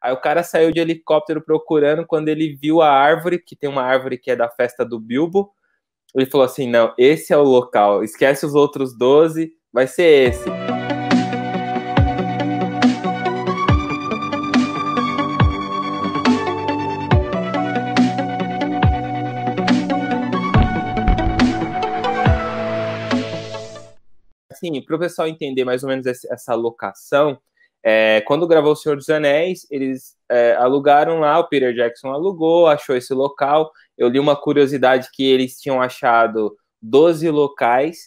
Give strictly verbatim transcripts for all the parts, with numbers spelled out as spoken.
Aí o cara saiu de helicóptero procurando, quando ele viu a árvore, que tem uma árvore que é da festa do Bilbo, ele falou assim, não, esse é o local, esquece os outros doze, vai ser esse. Assim, para o pessoal entender mais ou menos essa locação, é, quando gravou O Senhor dos Anéis, eles é, alugaram lá, o Peter Jackson alugou, achou esse local. Eu li uma curiosidade que eles tinham achado doze locais,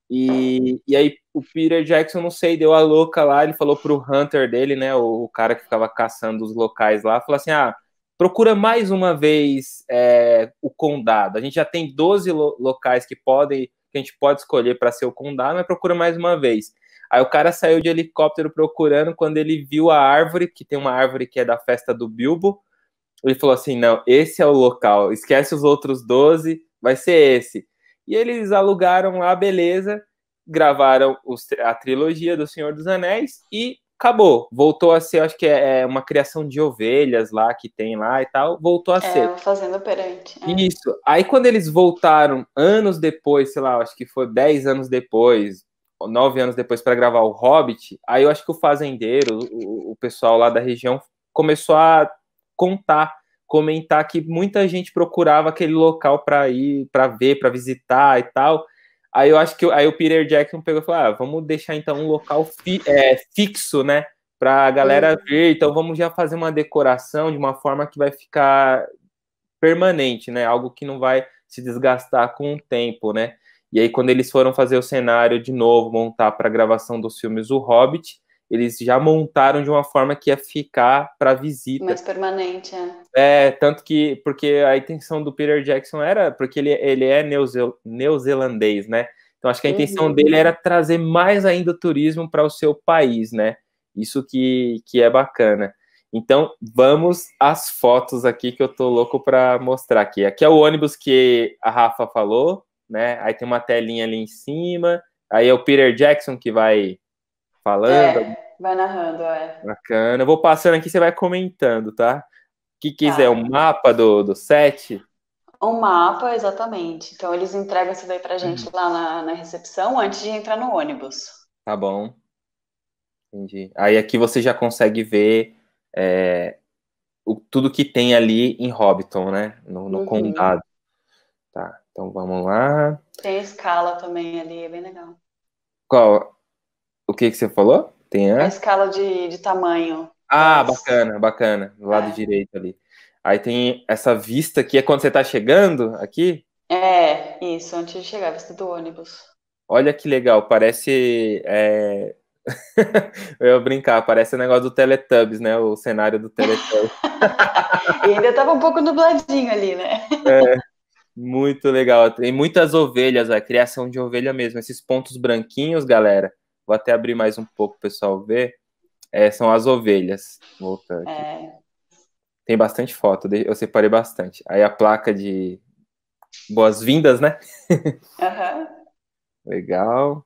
e, e aí o Peter Jackson, não sei, deu a louca lá, ele falou pro Hunter dele, né, o, o cara que ficava caçando os locais lá, falou assim, ah, procura mais uma vez é, o condado. A gente já tem doze lo locais que podem, que a gente pode escolher para ser o condado, mas procura mais uma vez. Aí o cara saiu de helicóptero procurando, quando ele viu a árvore, que tem uma árvore que é da festa do Bilbo, ele falou assim, não, esse é o local, esquece os outros doze, vai ser esse. E eles alugaram lá, beleza, gravaram os, a trilogia do Senhor dos Anéis e acabou. Voltou a ser, acho que é uma criação de ovelhas lá, que tem lá e tal, voltou a é, ser. É, uma fazenda perante. É. Isso. Aí quando eles voltaram, anos depois, sei lá, acho que foi dez anos depois, nove anos depois, para gravar o Hobbit, aí eu acho que o fazendeiro, o, o pessoal lá da região, começou a contar, comentar que muita gente procurava aquele local para ir, para ver, para visitar e tal. Aí eu acho que aí o Peter Jackson pegou e falou, ah, vamos deixar então um local fi, é, fixo, né, para a galera Uhum. ver, então vamos já fazer uma decoração de uma forma que vai ficar permanente, né, algo que não vai se desgastar com o tempo, né. E aí quando eles foram fazer o cenário de novo, montar para a gravação dos filmes O Hobbit, eles já montaram de uma forma que ia ficar para visita. Mais permanente, é. É, tanto que, porque a intenção do Peter Jackson era, porque ele, ele é neozel, neozelandês, né? Então acho que a intenção Uhum. dele era trazer mais ainda o turismo para o seu país, né? Isso que, que é bacana. Então vamos às fotos aqui que eu tô louco para mostrar aqui. Aqui é o ônibus que a Rafa falou, né? Aí tem uma telinha ali em cima. Aí é o Peter Jackson que vai falando. É, vai narrando, é. Bacana. Eu vou passando aqui, você vai comentando, tá? O que quiser, o Tá. mapa do, do set. Um mapa, exatamente. Então, eles entregam isso daí pra gente lá na, na recepção antes de entrar no ônibus. Tá bom. Entendi. Aí aqui você já consegue ver é, o, tudo que tem ali em Hobbiton, né? No, no Uhum. condado. Tá, então vamos lá. Tem a escala também ali, é bem legal. Qual? O que que você falou? Tem A a... escala de, de tamanho. Ah, Das... bacana, bacana. Do lado É. direito ali. Aí tem essa vista aqui, é quando você tá chegando aqui. É, isso, antes de chegar, vista do ônibus. Olha que legal, parece... É... eu ia brincar, parece o negócio do Teletubbies, né? O cenário do Teletubbies. E ainda tava um pouco nubladinho ali, né? É, muito legal. Tem muitas ovelhas, a criação de ovelha mesmo. Esses pontos branquinhos, galera, vou até abrir mais um pouco para o pessoal ver. É, são as ovelhas. Voltando aqui. É. Tem bastante foto, eu separei bastante. Aí a placa de boas-vindas, né? Uhum. Legal.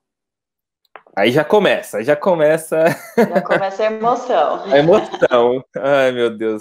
Aí já começa, aí já começa. Já começa a emoção. A emoção. Ai, meu Deus.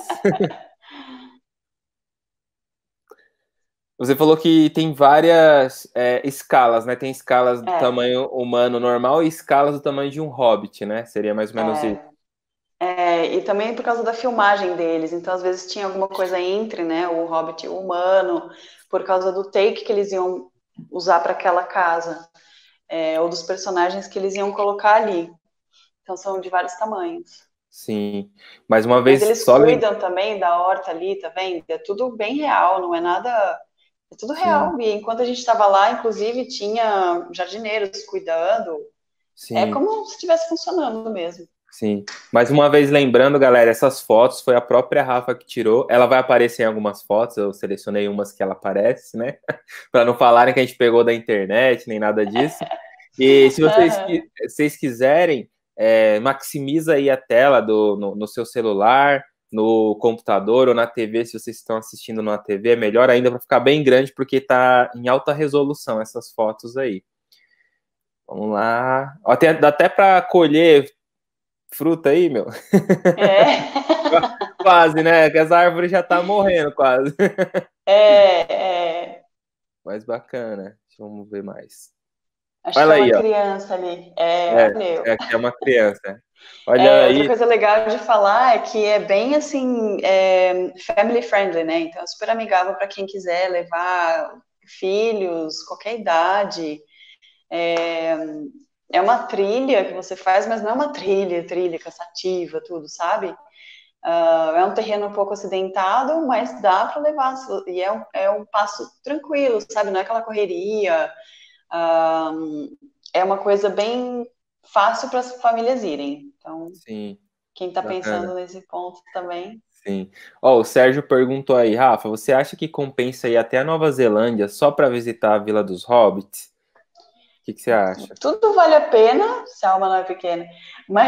Você falou que tem várias é, escalas, né? Tem escalas do É. tamanho humano normal e escalas do tamanho de um hobbit, né? Seria mais ou menos isso. É. É, e também por causa da filmagem deles. Então, às vezes, tinha alguma coisa entre, né? O Hobbit e o humano, por causa do take que eles iam usar para aquela casa. É, ou dos personagens que eles iam colocar ali. Então, são de vários tamanhos. Sim. Mais uma Mas vez, eles só lem... cuidam também da horta ali, tá vendo? É tudo bem real, não é nada... É tudo Sim, real. E enquanto a gente estava lá, inclusive, tinha jardineiros cuidando. É sim, como se estivesse funcionando mesmo. sim. Mais uma vez, lembrando, galera, essas fotos foi a própria Rafa que tirou. Ela vai aparecer em algumas fotos, eu selecionei umas que ela aparece, né? Para não falarem que a gente pegou da internet, nem nada disso. E se vocês, Uhum. vocês quiserem, é, maximiza aí a tela do, no, no seu celular, no computador ou na T V, se vocês estão assistindo na T V, é melhor ainda para ficar bem grande, porque tá em alta resolução essas fotos aí. Vamos lá. Ó, tem, dá até para colher fruta aí, meu. É. Quase, né? Que essa árvore já tá morrendo quase. É, é. Mas bacana. Vamos ver mais. Acho que Olha é uma aí, ó. criança ali. É, É, olha eu. é aqui é uma criança. Olha É, outra aí. coisa legal de falar é que é bem assim, é, family friendly, né? Então é super amigável para quem quiser levar filhos, qualquer idade. É, é uma trilha que você faz, mas não é uma trilha, trilha cansativa, tudo, sabe? Uh, é um terreno um pouco acidentado, mas dá para levar. E é um, é um passo tranquilo, sabe? Não é aquela correria. Uh, é uma coisa bem fácil para as famílias irem. Então, Sim, quem está bacana. pensando nesse ponto também. Sim. Ó, o Sérgio perguntou aí, Rafa, você acha que compensa ir até a Nova Zelândia só para visitar a Vila dos Hobbits? O que, que você acha? Tudo vale a pena se a alma não é pequena, mas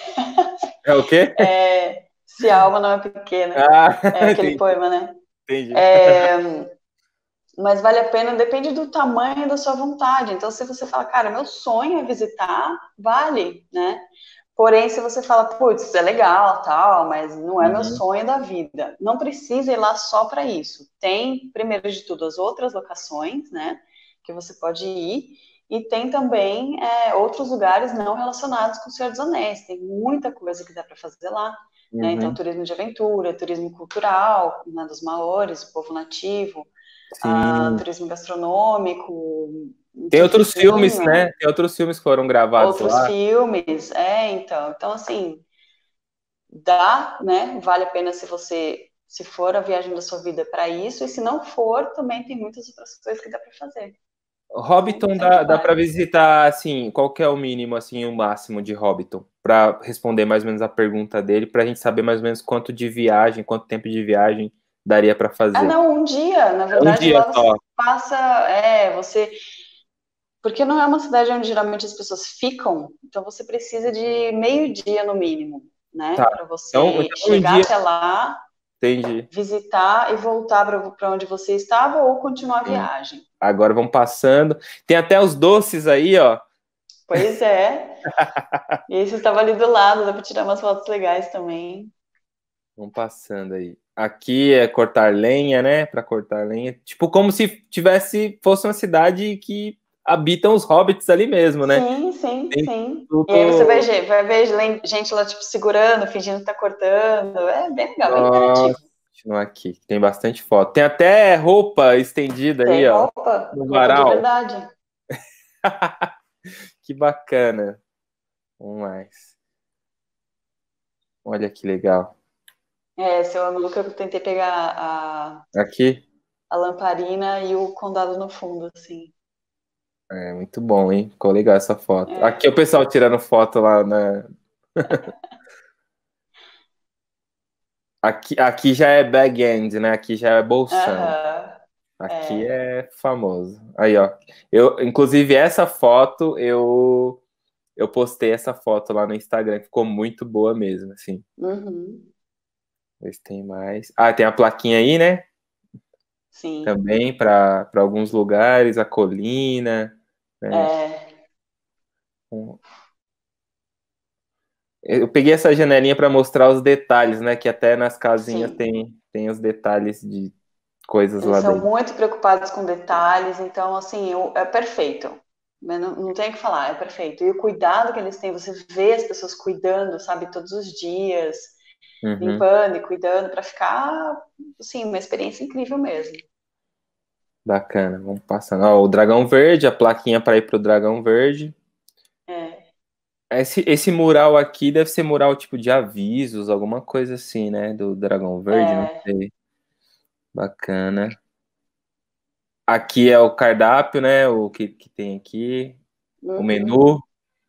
É o quê? é, se a alma não é pequena, Ah, é aquele entendi, poema, né? entendi. É, mas vale a pena, depende do tamanho da sua vontade. Então, se você fala, cara, meu sonho é visitar, vale, né? Porém, se você fala, putz, é legal, tal, mas não é meu Uhum, sonho da vida, não precisa ir lá só para isso. Tem, primeiro de tudo, as outras locações, né, que você pode ir, e tem também é, outros lugares não relacionados com o Senhor dos Anéis. Tem muita coisa que dá para fazer lá, né? Então, uhum, turismo de aventura, turismo cultural, né, dos maores, o povo nativo, ah, sim. turismo gastronômico, Tem de outros filmes, vinho, né? Tem outros filmes que foram gravados outros lá. filmes, é, então, então assim, dá, né? Vale a pena se você, se for a viagem da sua vida para isso, e se não for, também tem muitas outras coisas que dá para fazer. Então, Hobbiton sempre dá, dá para vale. visitar, assim, qual que é o mínimo, assim, o máximo de Hobbiton? Para responder mais ou menos a pergunta dele, para a gente saber mais ou menos quanto de viagem, quanto tempo de viagem daria para Ah, fazer. não, um dia, na É um verdade, dia lá você só. passa, é, você, porque não é uma cidade onde geralmente as pessoas ficam, então você precisa de meio dia no mínimo, né, Tá. para Então, você então um chegar dia. até lá, Entendi. visitar e voltar para onde você estava ou continuar a Sim. viagem. Agora vamos passando. Tem até os doces aí, ó. Pois é. E esse estava ali do lado, dá para tirar umas fotos legais também. Vamos passando aí. Aqui é cortar lenha, né? Para cortar lenha. Tipo, como se tivesse, fosse uma cidade que habitam os hobbits ali mesmo, né? Sim, sim, Tem sim. E aí você vai, tudo. vai ver gente lá, tipo, segurando, fingindo que tá cortando. É bem legal, bem Nossa, interativo. continua aqui. Tem bastante foto. Tem até roupa estendida aí, Tem ó. roupa, No roupa de varal. verdade. Que bacana. Vamos mais. Olha que legal. É, seu ângulo que eu tentei pegar a, Aqui. a lamparina e o condado no fundo, assim. É muito bom, hein? Ficou legal essa foto. Aqui é É. o pessoal tirando foto lá na. Aqui, aqui já é bag end, né? Aqui já é bolsão. Aham. Aqui É. é famoso. Aí, ó. Eu, inclusive, essa foto, eu, eu postei essa foto lá no Instagram, que ficou muito boa mesmo, assim. Uhum. Ver se tem mais. Ah, tem a plaquinha aí, né? Sim. Também para para alguns lugares, a colina, né? É. Eu peguei essa janelinha para mostrar os detalhes, né? Que até nas casinhas Sim. tem, tem os detalhes de coisas Eles lá são dentro. muito preocupados com detalhes, então, assim, eu- é perfeito. Mas Não, não tem o que falar, é perfeito. E o cuidado que eles têm, você vê as pessoas cuidando, sabe, todos os dias, Uhum. limpando e cuidando, para ficar, assim, uma experiência incrível mesmo. Bacana, vamos passando. Ó, o Dragão Verde, a plaquinha para ir pro Dragão Verde. É, Esse, esse mural aqui deve ser mural tipo de avisos, alguma coisa assim, né? Do Dragão Verde, não é, sei. Bacana. Aqui é o cardápio, né? O que, que tem aqui. O uhum. menu.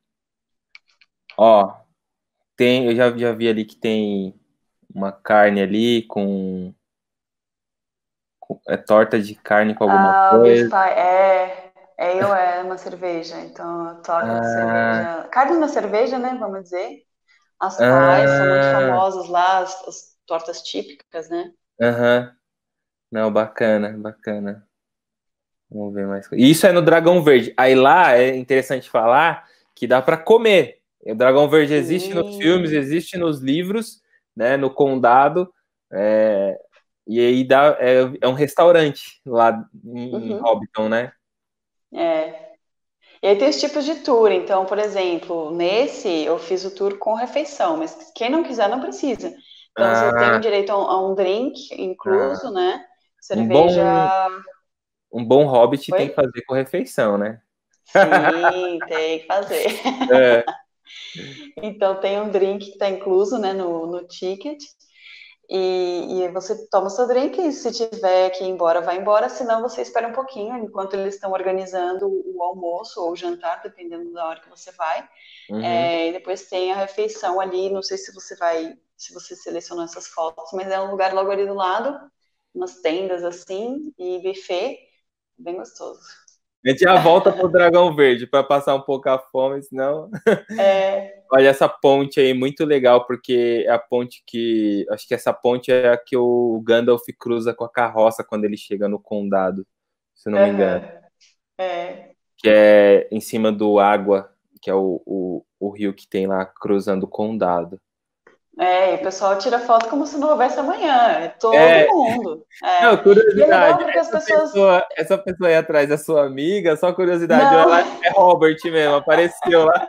Ó, tem, eu já, já vi ali que tem uma carne ali com, com- é torta de carne com alguma Ah, o beef coisa. pie, é, é eu é uma cerveja, então toca de Ah, cerveja. Carne na cerveja, né, vamos dizer. As pies são muito ah, famosas lá, as, as tortas típicas, né? aham. Não, bacana, bacana. Vamos ver mais coisa. Isso é no Dragão Verde. Aí lá é interessante falar que dá para comer. O Dragão Verde existe nos filmes, Sim. existe nos livros, né? No Condado. É, e aí dá, é, é um restaurante lá em Uhum. Hobbiton, né? É. E aí tem os tipos de tour. Então, por exemplo, nesse eu fiz o tour com refeição, mas quem não quiser não precisa. Então você tem Ah, direito a um, a um drink ah, incluso, né? um Cerveja. bom, um bom hobbit Oi? tem que fazer com refeição, né? Sim, tem que fazer. É, Então tem um drink que está incluso, né, no, no ticket. E, e você toma o seu drink e se tiver que ir embora, vai embora. Senão você espera um pouquinho enquanto eles estão organizando o almoço ou o jantar, dependendo da hora que você vai. uhum. É, e depois tem a refeição ali. Não sei se você vai, se você selecionou essas fotos, mas é um lugar logo ali do lado, umas tendas assim e buffet, bem gostoso. A gente já volta pro Dragão Verde para passar um pouco a fome, senão. É, Olha, essa ponte aí, muito legal, porque é a ponte que. Acho que essa ponte é a que o Gandalf cruza com a carroça quando ele chega no condado, se não me engano. uhum, é. Que é em cima do Água, que é o, o, o rio que tem lá cruzando o condado. É, e o pessoal tira foto como se não houvesse amanhã, é todo É, mundo. não, É. E é legal curiosidade, porque as essa pessoas. pessoa, essa pessoa aí atrás é sua amiga, só curiosidade, Não, ela é Robert mesmo, apareceu lá,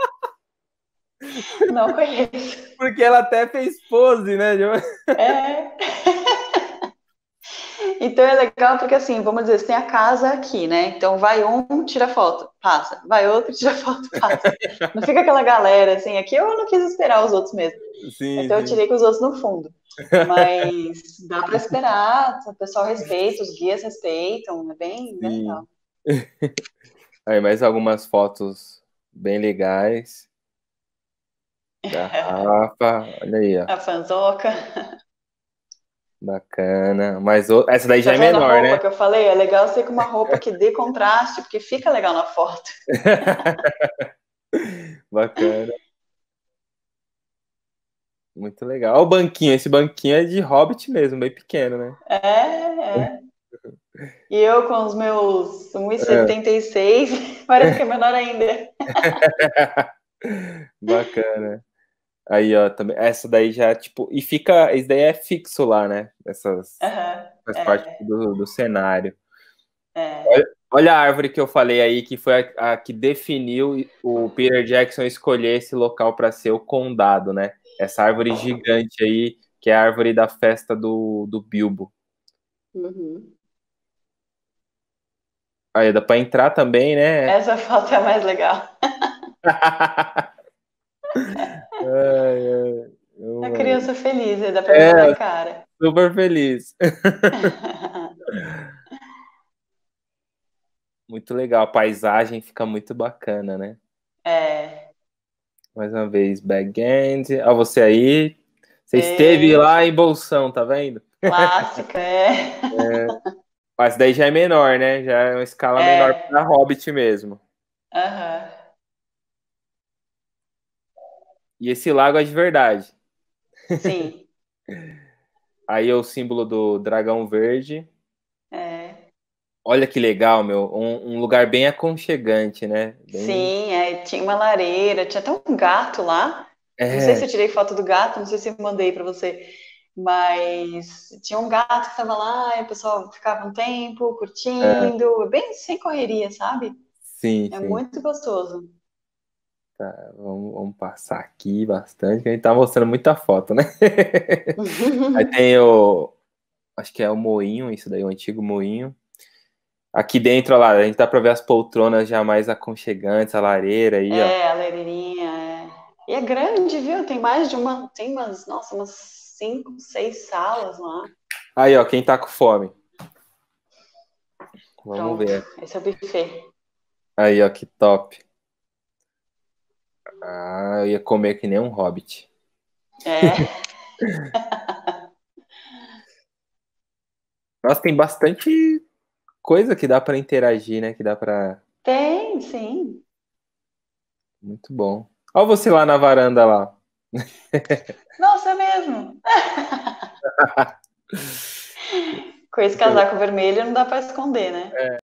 não conheço. porque ela até fez pose, né? É. Então é legal porque assim, vamos dizer, você tem a casa aqui, né? Então vai um, tira foto, passa. Vai outro, tira foto, passa. Não fica aquela galera assim, aqui eu não quis esperar os outros mesmo. Sim, Então eu sim. tirei com os outros no fundo. Mas dá para esperar, o pessoal respeita, os guias respeitam, é bem, bem Sim. legal. Aí, mais algumas fotos bem legais da Rafa. Olha aí, ó. A fanzoca. Bacana. Mas o- essa daí já Tá é vendo a menor, né? roupa que eu falei? É legal ser com uma roupa que dê contraste, porque fica legal na foto. Bacana. Muito legal. Olha o banquinho. Esse banquinho é de Hobbit mesmo, bem pequeno, né? É, é. E eu com os meus um e É. setenta e seis, parece que é menor ainda. Bacana. Aí, ó, também, essa daí já, tipo, e fica, isso daí é fixo lá, né? Essas, Aham, faz parte é, do, do cenário. é. Olha, olha a árvore que eu falei aí, que foi a, a que definiu o Peter Jackson escolher esse local para ser o condado, né? Essa árvore gigante aí, que é a árvore da festa do, do Bilbo. Uhum. Aí dá para entrar também, né? Essa foto é a mais legal. Ai, ai, A eu- criança feliz, dá pra ver na é, cara. super feliz. Muito legal, a paisagem fica muito bacana, né? É, Mais uma vez, Backend. Ó, você aí. Você esteve e, lá em Bolsão, tá vendo? clássica, é. Mas daí já é menor, né? Já é uma escala menor É, para Hobbit mesmo. aham, E esse lago é de verdade. sim, Aí é o símbolo do dragão verde. é. Olha que legal, meu. Um, um lugar bem aconchegante, né? Bem. Sim, é, tinha uma lareira, tinha até um gato lá. Não sei É, se eu tirei foto do gato, não sei se eu mandei para você, mas tinha um gato que estava lá e o pessoal ficava um tempo é, curtindo, bem sem correria, sabe? sim, É sim. muito gostoso. Tá, vamos, vamos passar aqui bastante, que a gente tá mostrando muita foto, né? Aí tem o. Acho que é o moinho, isso daí, o antigo moinho. Aqui dentro, ó lá, a gente dá pra ver as poltronas já mais aconchegantes, a lareira aí, ó. É, a leirinha, é. E é grande, viu? Tem mais de uma, tem umas, nossa, umas cinco, seis salas lá. Aí, ó, quem tá com fome. Vamos Pronto, ver. esse é o buffet. Aí, ó, que top. Ah, eu ia comer que nem um hobbit. É, Nossa, tem bastante coisa que dá pra interagir, né? Que dá pra. tem, sim. Muito bom. Ó, você lá na varanda lá. Nossa, é mesmo. Com esse casaco vermelho não dá para esconder, né?